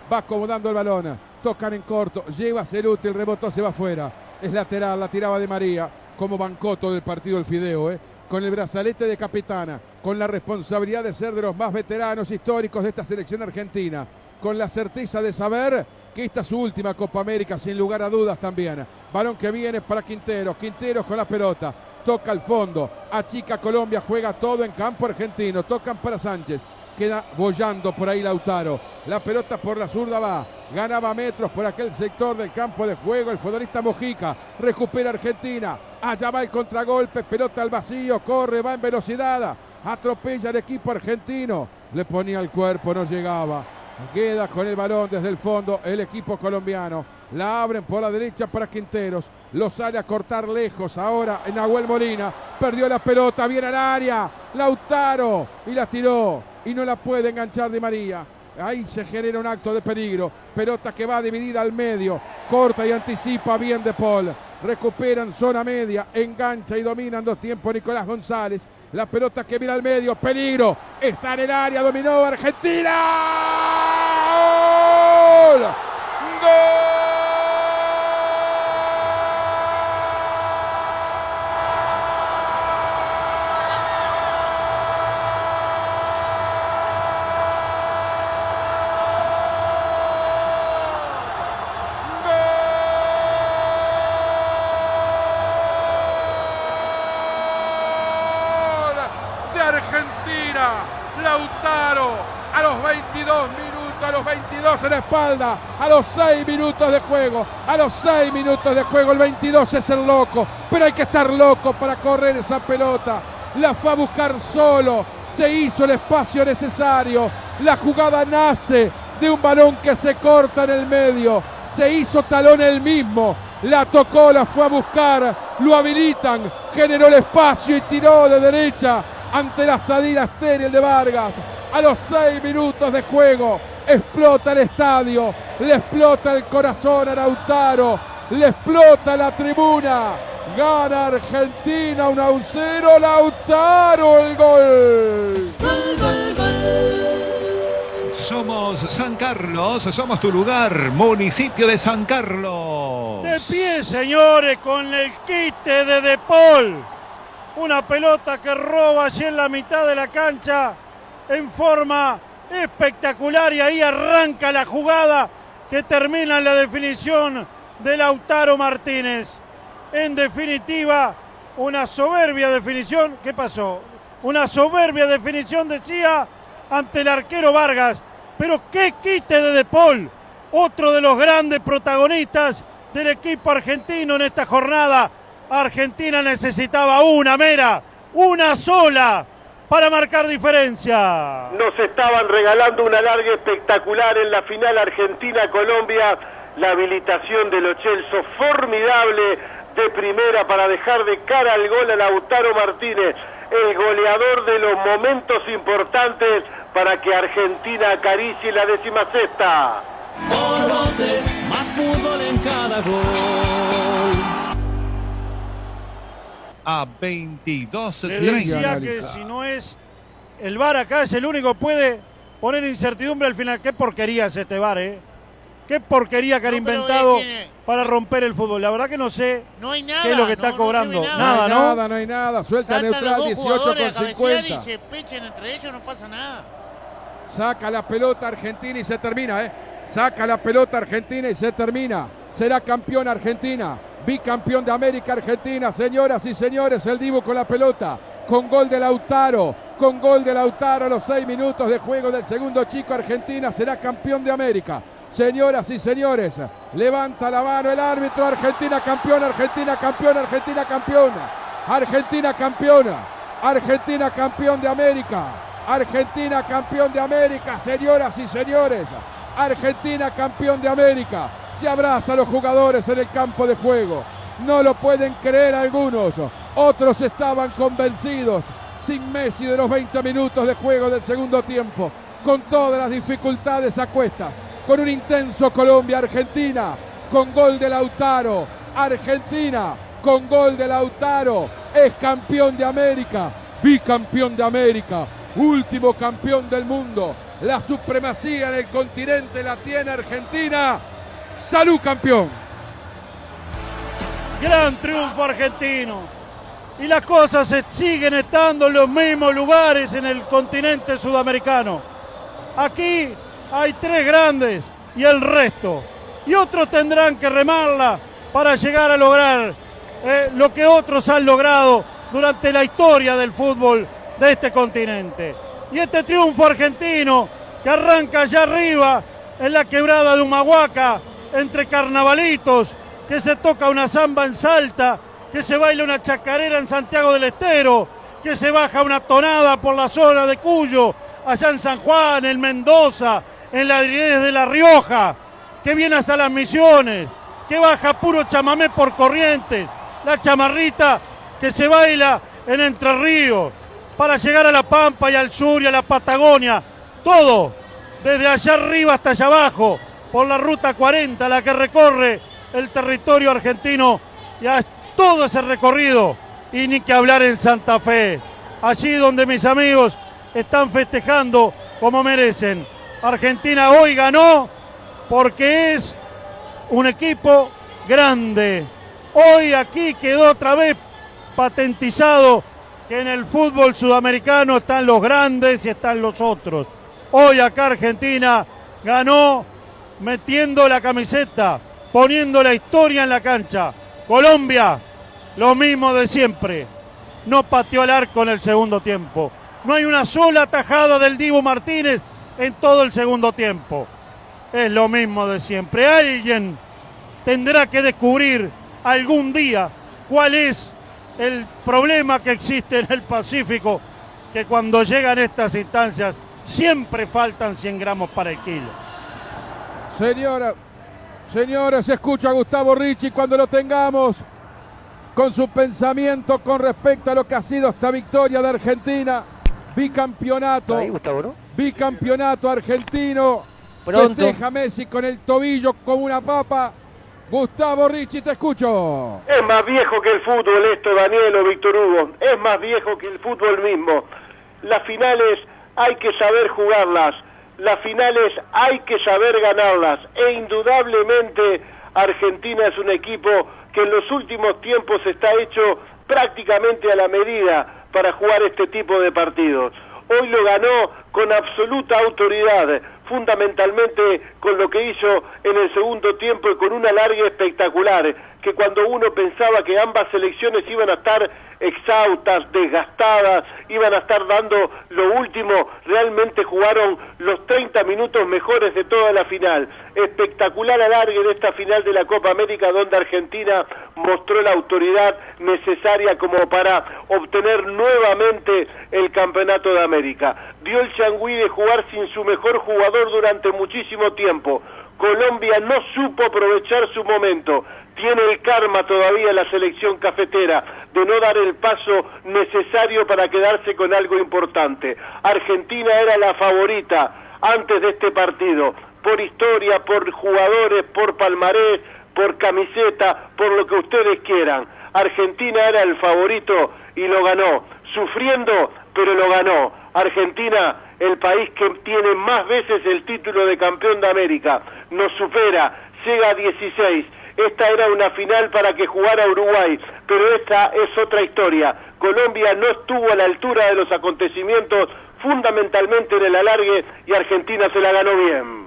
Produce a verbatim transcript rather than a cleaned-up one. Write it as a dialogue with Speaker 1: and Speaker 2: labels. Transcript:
Speaker 1: va acomodando el balón, tocan en corto, lleva Ceruti, el rebotó, se va afuera, es lateral, la tiraba de María, como bancó todo el partido el Fideo, ¿eh? Con el brazalete de capitana, con la responsabilidad de ser de los más veteranos históricos de esta selección argentina, con la certeza de saber que esta es su última Copa América, sin lugar a dudas también. Balón que viene para Quinteros, Quinteros con la pelota, toca al fondo, achica Colombia, juega todo en campo argentino, tocan para Sánchez, queda bollando por ahí Lautaro, la pelota por la zurda va, ganaba metros por aquel sector del campo de juego el futbolista Mojica, recupera Argentina, allá va el contragolpe, pelota al vacío, corre, va en velocidad, atropella al equipo argentino, le ponía el cuerpo, no llegaba, queda con el balón desde el fondo el equipo colombiano, la abren por la derecha para Quinteros, lo sale a cortar lejos ahora en Nahuel Molina, perdió la pelota, viene al área, Lautaro, y la tiró, y no la puede enganchar Di María. Ahí se genera un acto de peligro. Pelota que va dividida al medio. Corta y anticipa bien De Paul. Recuperan zona media. Engancha y domina en dos tiempos Nicolás González. La pelota que viene al medio. Peligro. Está en el área. Dominó Argentina. ¡Gol! ¡Gol! Argentina, Lautaro a los veintidós minutos, a los veintidós en la espalda, a los seis minutos de juego, a los seis minutos de juego, el veintidós es el loco, pero hay que estar loco para correr esa pelota, la fue a buscar solo, se hizo el espacio necesario, la jugada nace de un balón que se corta en el medio, se hizo talón él mismo, la tocó, la fue a buscar, lo habilitan, generó el espacio y tiró de derecha ante la salida estéril de Vargas. A los seis minutos de juego explota el estadio, le explota el corazón a Lautaro, le explota la tribuna, gana Argentina uno a cero, Lautaro el gol.
Speaker 2: Gol, gol, gol. Somos San Carlos, somos tu lugar, municipio de San Carlos.
Speaker 3: De pie, señores, con el quite de De Paul. Una pelota que roba allí en la mitad de la cancha en forma espectacular y ahí arranca la jugada que termina en la definición de Lautaro Martínez. En definitiva, una soberbia definición. ¿Qué pasó? Una soberbia definición, decía, ante el arquero Vargas. Pero qué quite de De Paul, otro de los grandes protagonistas del equipo argentino en esta jornada. Argentina necesitaba una mera, una sola, para marcar diferencia.
Speaker 4: Nos estaban regalando una larga espectacular en la final Argentina-Colombia. La habilitación de Lo Celso, formidable de primera para dejar de cara al gol a Lautaro Martínez, el goleador de los momentos importantes para que Argentina acaricie la decimosexta.
Speaker 5: Por voces, más fútbol en cada gol.
Speaker 2: A veintidós
Speaker 3: Se decía que si no es el V A R acá, es el único que puede poner incertidumbre al final. Qué porquería es este V A R, ¿eh? Qué porquería que han no, inventado tiene... para romper el fútbol. La verdad que no sé
Speaker 6: no hay nada,
Speaker 3: qué es lo que está
Speaker 6: no,
Speaker 3: cobrando.
Speaker 6: No nada.
Speaker 3: nada,
Speaker 1: no
Speaker 3: ¿no?
Speaker 1: hay nada, no hay nada. Suelta
Speaker 6: Saltan
Speaker 1: neutral dieciocho con cincuenta.
Speaker 6: Y se pechen entre ellos, no pasa nada.
Speaker 1: Saca la pelota Argentina y se termina, ¿eh? Saca la pelota Argentina y se termina. Será campeón Argentina. Bicampeón de América Argentina, señoras y señores, el Dibu con la pelota, con gol de Lautaro, con gol de Lautaro a los seis minutos de juego del segundo chico. Argentina será campeón de América. Señoras y señores, levanta la mano el árbitro. Argentina campeona, Argentina campeona, Argentina campeona, Argentina campeona, Argentina campeón de América, Argentina campeón de América, señoras y señores, Argentina campeón de América. Se abraza a los jugadores en el campo de juego. No lo pueden creer algunos. Otros estaban convencidos. Sin Messi de los veinte minutos de juego del segundo tiempo. Con todas las dificultades a cuestas. Con un intenso Colombia-Argentina. Con gol de Lautaro. Argentina con gol de Lautaro. Es campeón de América. Bicampeón de América. Último campeón del mundo. La supremacía en el continente la tiene Argentina. ¡Salud, campeón!
Speaker 3: Gran triunfo argentino. Y las cosas se siguen estando en los mismos lugares en el continente sudamericano. Aquí hay tres grandes y el resto. Y otros tendrán que remarla para llegar a lograr eh, lo que otros han logrado durante la historia del fútbol de este continente. Y este triunfo argentino que arranca allá arriba en la quebrada de Humahuaca, entre carnavalitos, que se toca una samba en Salta, que se baila una chacarera en Santiago del Estero, que se baja una tonada por la zona de Cuyo, allá en San Juan, en Mendoza, en la Aridez de La Rioja, que viene hasta las Misiones, que baja puro chamamé por Corrientes, la chamarrita que se baila en Entre Ríos, para llegar a La Pampa y al sur y a la Patagonia, todo, desde allá arriba hasta allá abajo, por la ruta cuarenta, la que recorre el territorio argentino, y a todo ese recorrido, y ni que hablar en Santa Fe, allí donde mis amigos están festejando como merecen. Argentina hoy ganó porque es un equipo grande. Hoy aquí quedó otra vez patentizado que en el fútbol sudamericano están los grandes y están los otros. Hoy acá Argentina ganó metiendo la camiseta, poniendo la historia en la cancha. Colombia, lo mismo de siempre. No pateó al arco en el segundo tiempo. No hay una sola tajada del Dibu Martínez en todo el segundo tiempo. Es lo mismo de siempre. Alguien tendrá que descubrir algún día cuál es el problema que existe en el Pacífico, que cuando llegan estas instancias siempre faltan cien gramos para el kilo.
Speaker 1: Señora, señora, se escucha a Gustavo Ricci cuando lo tengamos con su pensamiento con respecto a lo que ha sido esta victoria de Argentina. Bicampeonato,
Speaker 7: ahí, Gustavo, ¿no?
Speaker 1: Bicampeonato argentino.
Speaker 7: Pronto.
Speaker 1: Festeja Messi con el tobillo como una papa. Gustavo Ricci, te escucho.
Speaker 4: Es más viejo que el fútbol esto, Daniel o Víctor Hugo. Es más viejo que el fútbol mismo. Las finales hay que saber jugarlas. Las finales hay que saber ganarlas. E indudablemente Argentina es un equipo que en los últimos tiempos está hecho prácticamente a la medida para jugar este tipo de partidos. Hoy lo ganó con absoluta autoridad, fundamentalmente con lo que hizo en el segundo tiempo y con una larga espectacular, que cuando uno pensaba que ambas selecciones iban a estar exhaustas, desgastadas, iban a estar dando lo último, realmente jugaron los treinta minutos mejores de toda la final. Espectacular alargue de esta final de la Copa América, donde Argentina mostró la autoridad necesaria como para obtener nuevamente el Campeonato de América. Dio el changüí de jugar sin su mejor jugador durante muchísimo tiempo. Colombia no supo aprovechar su momento. Tiene el karma todavía la selección cafetera de no dar el paso necesario para quedarse con algo importante. Argentina era la favorita antes de este partido, por historia, por jugadores, por palmarés, por camiseta, por lo que ustedes quieran. Argentina era el favorito y lo ganó, sufriendo, pero lo ganó. Argentina, el país que tiene más veces el título de campeón de América, nos supera, llega a dieciséis. Esta era una final para que jugara Uruguay, pero esta es otra historia. Colombia no estuvo a la altura de los acontecimientos, fundamentalmente en el alargue, y Argentina se la ganó bien.